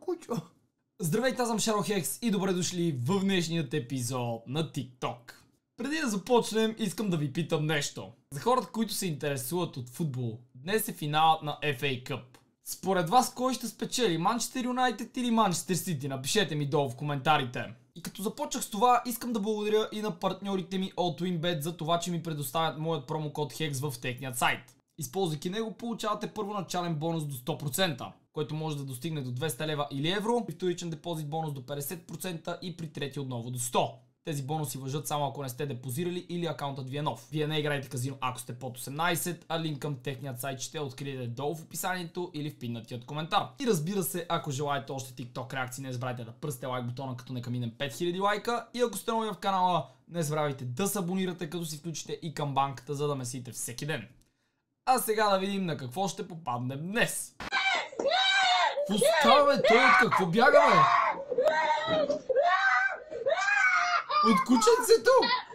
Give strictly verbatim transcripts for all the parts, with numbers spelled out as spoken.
кучо. Здравейте, аз съм Шаро-Хекс и добре дошли в днешният епизод на TikTok. Преди да започнем, искам да ви питам нещо. За хората, които се интересуват от футбол, днес е финалът на Еф Ей Къп. Според вас кой ще спечели? Манчестър Юнайтед или Манчестър Сити? Напишете ми долу в коментарите. И като започнах с това, искам да благодаря и на партньорите ми от WinBet за това, че ми предоставят моят промокод Хекс в техният сайт. Използвайки него, получавате първоначален бонус до сто процента, който може да достигне до двеста лева или евро, при вторичен депозит бонус до петдесет процента и при трети отново до сто. Тези бонуси важат само ако не сте депозирали или акаунтът ви е нов. Вие не играете казино ако сте под осемнайсет, а линк към техният сайт ще откриете долу в описанието или в пиннатият коментар. И разбира се, ако желаете още TikTok реакции, не забравяйте да пръсте лайк бутона, като нека минем пет хиляди лайка. И ако сте нови в канала, не забравяйте да се абонирате, като си включите и камбанката, за да месите всеки ден. А сега да видим на какво ще попаднем днес. Какво става, бе? Той от какво бяга, бе? От кученцето!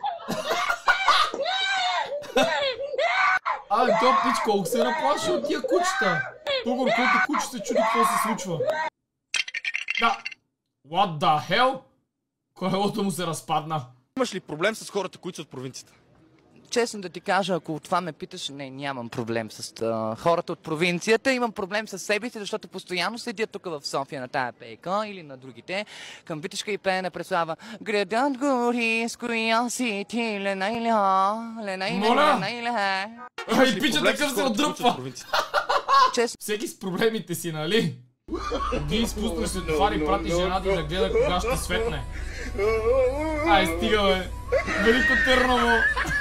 А, този пич колко се наплаши от тия кучета. Тогор, който куче се чуди какво се случва. Да. What the hell? Колелото му се разпадна. Имаш ли проблем с хората, които са от провинцията? Честно да ти кажа, ако това ме питаш, не, нямам проблем с а, хората от провинцията. Имам проблем с себе си, защото постоянно седя тук в София на тая пейка или на другите. Към Витешка и пеене преслава градът гори, с коя си ти ленайля, ленайля, ленайля. Ай, пича такъв се отдръпва. Честно. Всеки с проблемите си, нали? Ги изпуснеш светофар и прати жена ти да гледа кога ще светне. Ай, стига, бе. Велико Търново.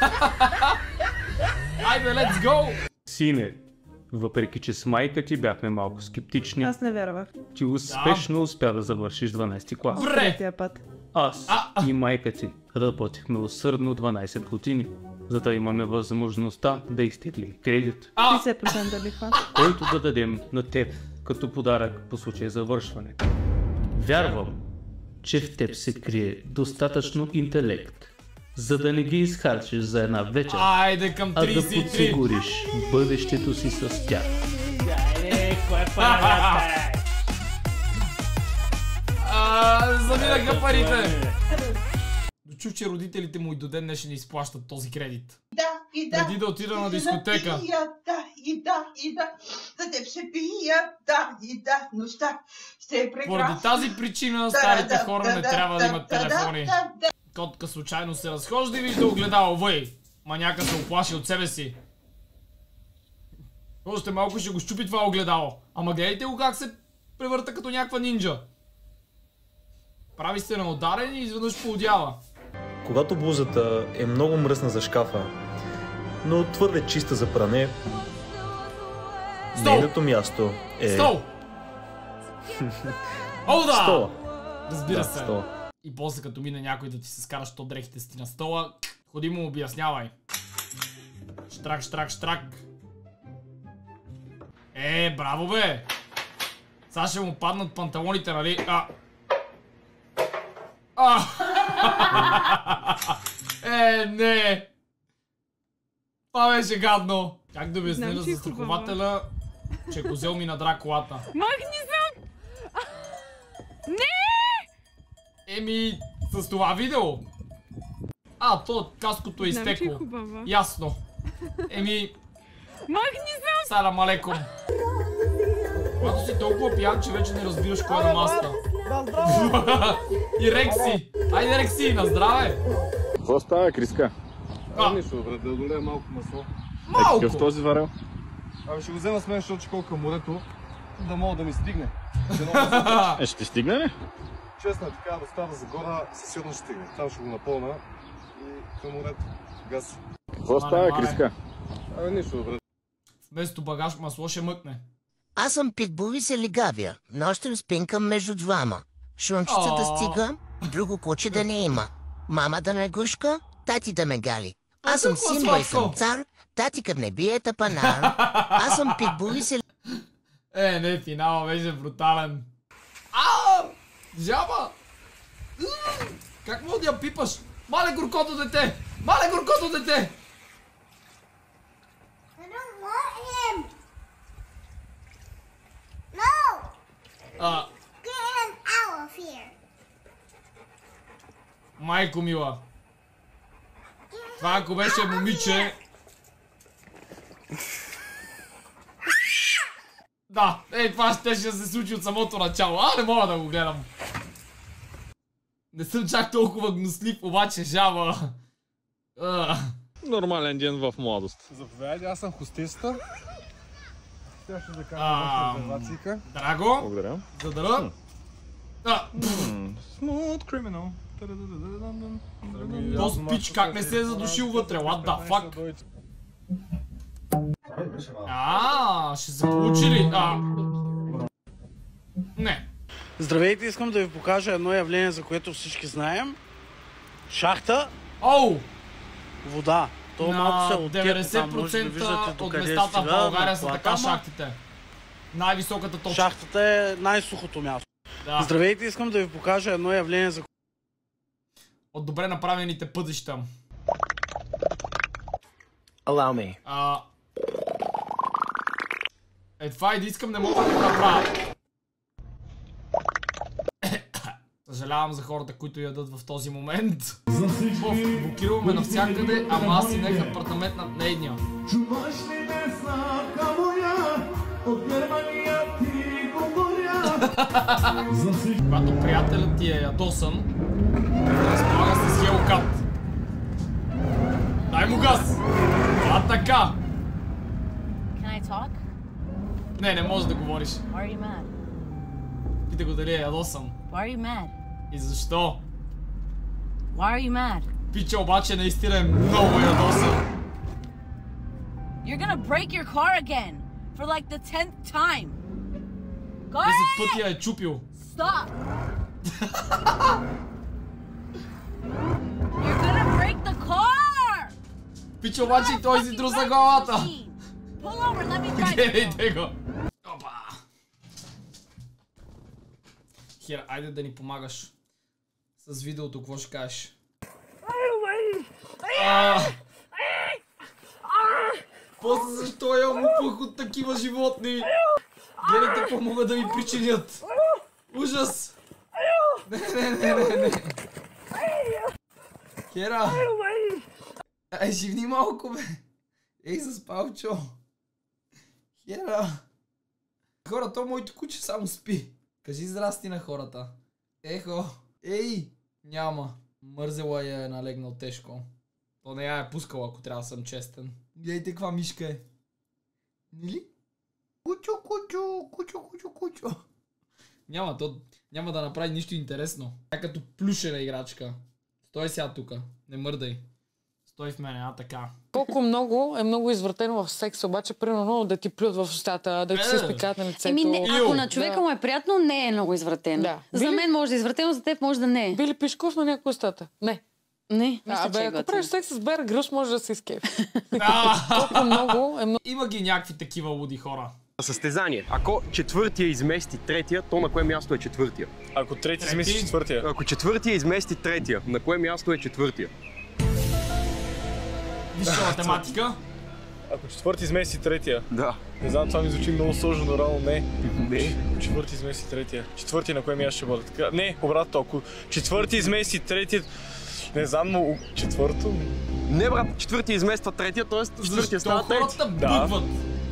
Айде, let's go! Сине, въпреки че с майка ти бяхме малко скептични, Аз не вярвах. ти успешно да. успя да завършиш дванайсети клас. Бре! Третия път. Аз А, и майка ти работихме усърдно дванайсет години, за да имаме възможността да изтеглим кредит, а, петдесет процента лихва. който да дадем на теб като подарък по случай завършване. Вярвам, че в теб се крие достатъчно интелект, за да не ги изхарчиш за една вечер, айде към а да трийсет и три. подсигуриш бъдещето си с тях. А, заминаха парите. Дочух, че родителите му и до ден днешен изплащат този кредит. Да, и да. Преди да отида на дискотека. И да, и да, и да. За теб ще пия, да, и да. Нощта ще е прекрасна. Поради тази причина старите хора не трябва да имат телефони. Котка случайно се разхожда и вижда огледало, въй. Маняка се оплаши от себе си. Още малко ще го щупи това огледало. Ама гледайте го как се превърта като някаква нинджа. Прави се на ударен и изведнъж поудява. Когато блузата е много мръсна за шкафа, но твърде чиста за пране, Стол! нейното място е... Стол! О, да! Стола. Разбира Да, се. стола. И после като мине някой да ти се скара, що дрехите си на стола, ходи му обяснявай. Штрак, штрак, штрак. Е, браво, бе! Сега ще му паднат панталоните, нали? А! А! Е, не! Това беше гадно! Как да обясня Знам, на че е застрахователя, че козел ми надра колата? Махни се! Не! Еми, с това видео. А, то каското е Знам, че е изтекло. хубава. Ясно. Еми, Махни се! салам алейкум. Когато си толкова пиян, че вече не разбираш кой е на масата. И Рекси. Айде, Рекси, на здраве. Какво става, Криска? А, Нищо, брат, да долея малко масло. малко. Какъв този варел? Ами ще го взема с мен, защото ще колко към морето, да мога да ми стигне. Е, ще ти стигне ли? Честно е така, да става за гора, със сигурност ще стигне. Там ще го напълна и към морето. Газ. Какво Мале, става, мале. Криска? Ами нищо, брат. Вместо багаж масло ще мъкне. Аз съм питбул и се лигавя. Нощем спинкам между двама. Шунчица да О. стига, друго куче да не има. Мама да не гушка, тати да ме гали. Аз съм толкова Симба и сладко. съм цар, тати къв не бие тапанар. Аз съм питбул и се Е, не, финала беше брутален. А, жаба! М, Как мога да я пипаш? Мале горкото дете! Мале горкото дете! I don't want him. А, Get Майко мила. Това ако беше момиче... Да, ей, това ще ще се случи от самото начало. А, не мога да го гледам. Не съм чак толкова гнослив, обаче жаба. А. Нормален ден в младост. Заповядайте, аз съм хостеста. Сега ще да кажа Ам, резервацийка. Драго, Благодаря. за да... А, Smooth criminal. този пич как не се е задушил вътре, what the fuck? А, ще се получи ли? А... Не. Здравейте, искам да ви покажа едно явление, за което всички знаем. Шахта. Оу! Вода. То малко се На оттепи, деветдесет там може да виждате процента от докъде местата в стига, България на са така плата, ама шахтите. Най-високата точка. Шахтата е най-сухото място. Да. Здравейте, искам да ви покажа едно явление, за От добре направените пътища. Allow me. А... Е, това и да искам не мога да го направя. Съжалявам за хората, които ядат в този момент. Блокируваме навсякъде, ама аз си нех апартамент над нейния. Когато приятелят ти е ядосан, разполага се с Hellcat. Дай му газ! А така! Can I talk? Не, не можеш да говориш. Why are you mad? Пита го дали е ядосан. Why are you mad? И защо? Why are you mad? Пича обаче наистина е много ядосан. You're gonna break your car again for like the tenth time. Go Десет ahead! пъти я е чупил. Stop! You're gonna break the car! Пича обаче и той си друса главата. Pull over, let me drive you. Гледайте го. Опа. Хера, айде да ни помагаш. С видеото, какво ще кажеш? А... После защо я мупах от такива животни? Гледайте какво могат да ми причинят. Ужас! Не, не, не, не, не. Хера! Ай, живни малко, бе. Ей, заспалчо. Хера! Хора, то моето куче само спи. Кажи здрасти на хората. Ехо! Ей! Няма. Мързела я е налегнал тежко. То не я е пускала, ако трябва да съм честен. Гледайте каква мишка е. Нили? Кучо, кучо, кучо, кучо, кучо. Няма, то няма да направи нищо интересно. Е като плюшена играчка. Стой сега тука. Не мърдай. Стой в мене, а така. Колко много е много извратено в секса, обаче примерно да ти плюят в устата, да ти се изпикат на лицето. Еми, не, ако на човека да. му е приятно, не е много извратено. Да. За Били... мен може да е извратено, за теб може да не е. Би ли пишков на някой устата? Не. Не, мисля, а, че бе, е ако готино. правиш секс с Бер Грюс, може да се изкефи. Колко много е много... Има ги някакви такива луди хора. Състезание. Ако четвъртия измести третия, то на кое място е четвъртия? Ако трети измести четвъртия. Ако четвъртия измести третия, на кое място е четвъртия? Висша математика. Ако четвърти измести третия. Да. Не знам, това ми звучи много сложно, но рано не. Не. Ако четвърти измести третия. Четвърти на кое място ще бъде? Така... Не, обратно. Ако четвърти измести третия... Не знам, но четвърто... Не, брат, четвъртия измества третия, т.е. четвъртия става трети. Защо хората бъгват?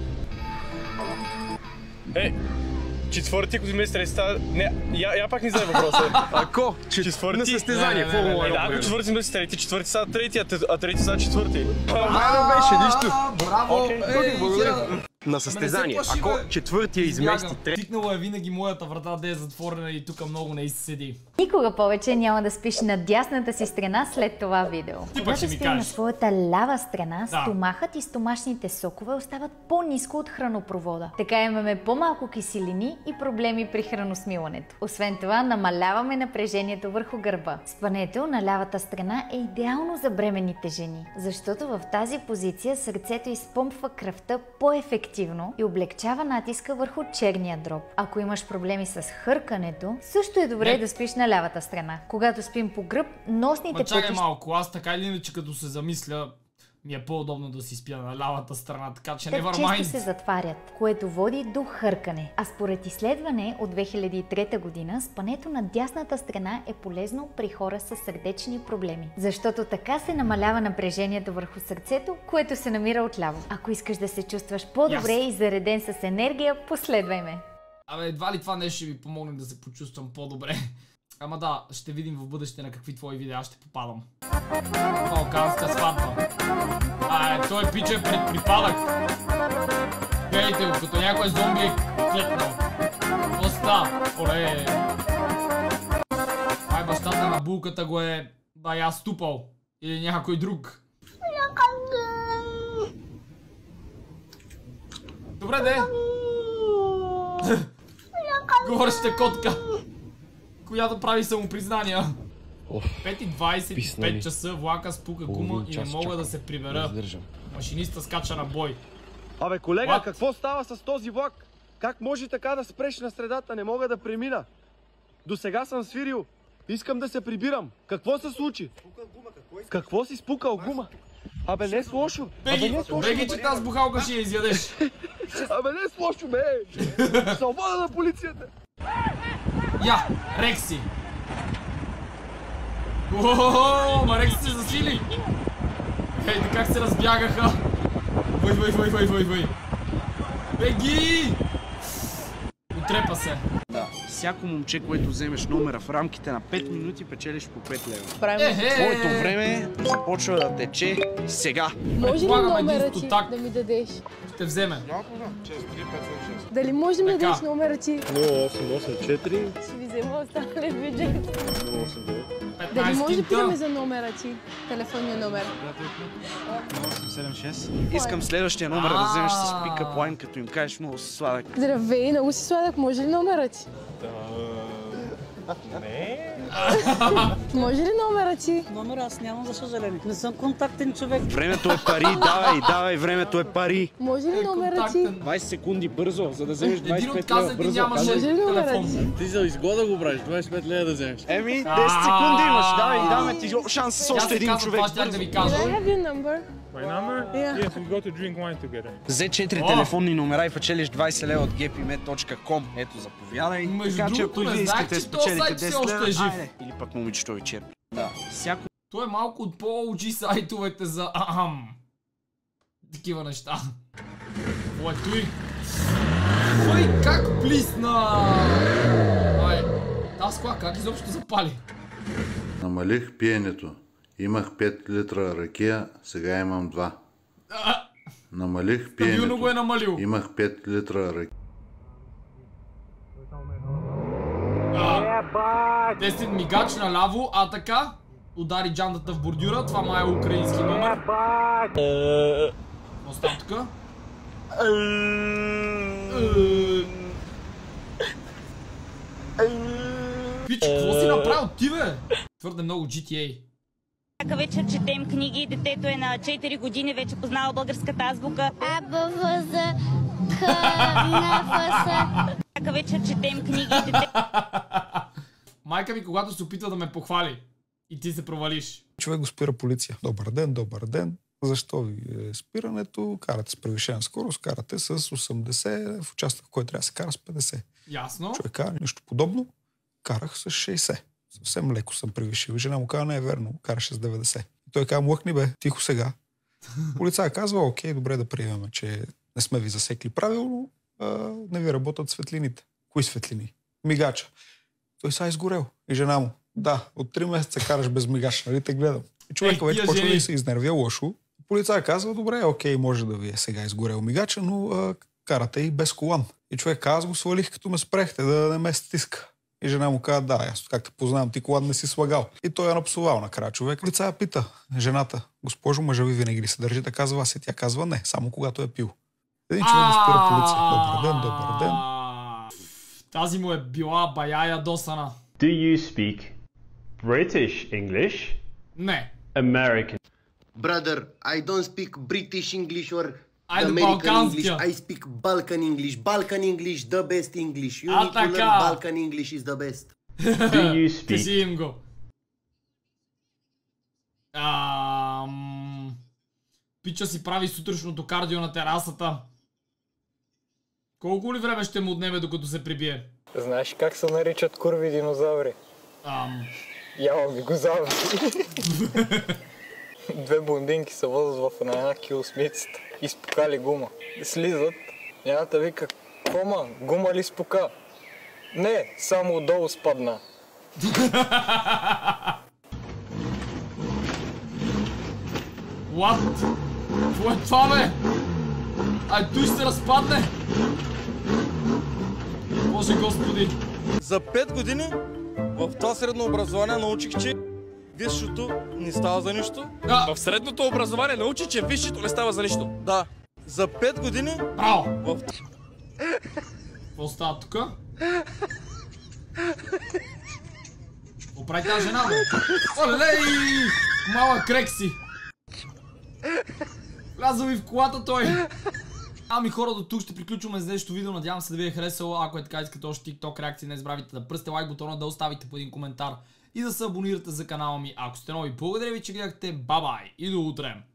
Е, четвърти, ако измести третия става... Не, я, я пак не знае въпроса. Ако четвърти... на състезание, Формула едно. Да, ако четвърти измести трети, четвърти става трети, а трети става четвърти. Това беше нищо. Браво! Ей, благодаря. На състезание, ако четвъртия измести трети... Тикнала е винаги моята врата да е затворена и тук много не изседи. Никога повече няма да спиш на дясната си страна след това видео. Ти пък Когато ще ми спим на кажеш. своята лява страна, Да. стомахът и стомашните сокове остават по-ниско от хранопровода. Така имаме по-малко киселини и проблеми при храносмилането. Освен това, намаляваме напрежението върху гърба. Спането на лявата страна е идеално за бременните жени, защото в тази позиция сърцето изпомпва кръвта по-ефективно и облегчава натиска върху черния дроб. Ако имаш проблеми с хъркането, също е добре Не. да спиш на лявата страна. Когато спим по гръб, носните Ма чакай пътища... малко, аз така или иначе като се замисля, ми е по-удобно да си спя на лявата страна, така че Те never често mind. се затварят, което води до хъркане. А според изследване от две хиляди и трета година, спането на дясната страна е полезно при хора с сърдечни проблеми. Защото така се намалява напрежението върху сърцето, което се намира отляво. Ако искаш да се чувстваш по-добре Yes. и зареден с енергия, последвай ме. Абе, едва ли това нещо ще ви помогне да се почувствам по-добре. Ама да, ще видим в бъдеще на какви твои видеа ще попадам. Балканска сватба. А, е, той пича е пред припадък. Гледайте го, като някой зомби е клепнал. Какво става? Оле! Ай, бащата на булката го е бая ступал. Или някой друг. Добре, де! Говореща котка, която прави самопризнания. пет и двайсет и пет часа, влака спука гума и не мога да се прибера. Машиниста скача на бой. Абе, колега, What? какво става с този влак? Как може така да спреш на средата? Не мога да премина. До сега съм свирил. Искам да се прибирам. Какво се случи? Какво си спукал гума? Абе, не е с лошо. Беги, беги, че тази бухалка ще я изядеш. Абе, не е с лошо, бе. Свобода на полицията. Я, Рекси. Ооо, ма Рекси се засили. Ейте как се разбягаха. Въй, въй, въй, въй, въй, въй. Беги! Отрепа се. Да, всяко момче, което вземеш номера в рамките на пет минути, печелиш по пет лева. Правим. Твоето време започва да тече сега. Може ли номера ти да ми дадеш? Ще вземе. Дали може да ми дадеш номера ти? нула осем осем четири. Ще ви взема останалия бюджет. нула осем девет. Дали може да питаме за номера ти? Телефонния номер. седем шест. Искам следващия номер да вземеш с пикъп лайн, като им кажеш много си сладък. Здравей, много си сладък. Може ли номера ти? Не. Може ли номера ти? Номер аз нямам, за съжаление. Не съм контактен човек. Времето е пари, давай, давай, времето е пари. Може ли номера ти? двайсет секунди бързо, за да вземеш двайсет и пет лева бързо. Може ли номера ти? Ти за изгода го правиш, двайсет и пет лева да вземеш. Еми, десет секунди имаш, давай, даваме ти шанс с още един човек. Can I have your number? My number? Yeah. Yes, we go to drink wine together. Взе четири телефонни номера и печелиш двайсет лева от gepimet точка com. Ето, заповядай. Между Така че ако другото, и не вие знаех, искате че този спечелите сайт все десет още е лева, жив. айде. Или пък момичето вечер. Да, всяко... Той е малко от по-о джи сайтовете за ахам. Такива неща. Ой, той. Ой, как блисна! Ай, тази кола как изобщо запали? Намалих пиенето. Имах пет литра ракия, сега имам два. Намалих пиенето. го е намалил. Имах пет литра ракия. Десен мигач наляво, а така удари джандата в бордюра. Това май е украински номер. Остава тук. Пич, какво си направил ти, бе? Твърде много джи ти ей. Всяка вечер четем книги, детето е на четири години, вече познава българската азбука. А, Б, В, З, Х, Н, Ф, С. Всяка вечер четем книги, детето... Майка ми, когато се опитва да ме похвали и ти се провалиш. Човек го спира полиция. Добър ден, добър ден. Защо ви е спирането? Карате с превишена скорост, карате с осемдесет, в участък, в който трябва да се кара с петдесет. Ясно. Човек казва нещо подобно. Карах с шейсет. Съвсем леко съм превишил. Жена му казва, не е верно, караше с деветдесет. И той казва, млъкни бе, тихо сега. Полицая казва, окей, добре да приемаме, че не сме ви засекли правилно, а, не ви работят светлините. Кои светлини? Мигача. Той са изгорел. И жена му, да, от три месеца караш без мигач, нали те гледам. И човека вече почва да се изнервя лошо. Полицая казва, добре, окей, може да ви е сега изгорел мигача, но а, карате и без колан. И човек казва, аз го свалих като ме спрехте, да не ме стиска. И жена му казва, да, аз как те познавам, ти колан не си слагал. И той я напсувал накрая човек. Полицая пита жената, госпожо, мъжа ви винаги ли се държите? Казва аз и тя казва не, само когато е пил. Един човек го спира полиция. Добър ден, добър ден. Тази му е била бая ядосана. Do you speak British English? Не. American. Brother, I don't speak British English or Айде, American балканския. English. I speak Balkan English. Balkan English, the best English. You А, need to така. learn Balkan English is the best. Do you Кажи speak им го. Ам... Пича си прави сутрешното кардио на терасата. Колко ли време ще му отнеме, докато се прибие? Знаеш как се наричат курви динозаври? Ам... Яломигозаври. Две блондинки се возят в една килосмицата. Изпукали гума. Слизат. Едната вика, кома, гума ли спука? Не, само отдолу спадна. What? Какво е това, бе? Ай, той ще се разпадне! Боже господи! За пет години в това средно образование научих, че висшето не става за нищо. Да. В средното образование научи, че висшето не става за нищо. Да. За пет години... Браво! В... Какво става тука? Какво прави тази жена, бе? Олей! Малък крек си! Вляза ми в колата той! Ами хора, до тук ще приключваме с днешното видео. Надявам се да ви е харесало. Ако е така, искате още TikTok реакции, не забравяйте да пръсте лайк бутона, да оставите по един коментар и да се абонирате за канала ми, ако сте нови. Благодаря ви, че гледахте. Бай-бай и до утре!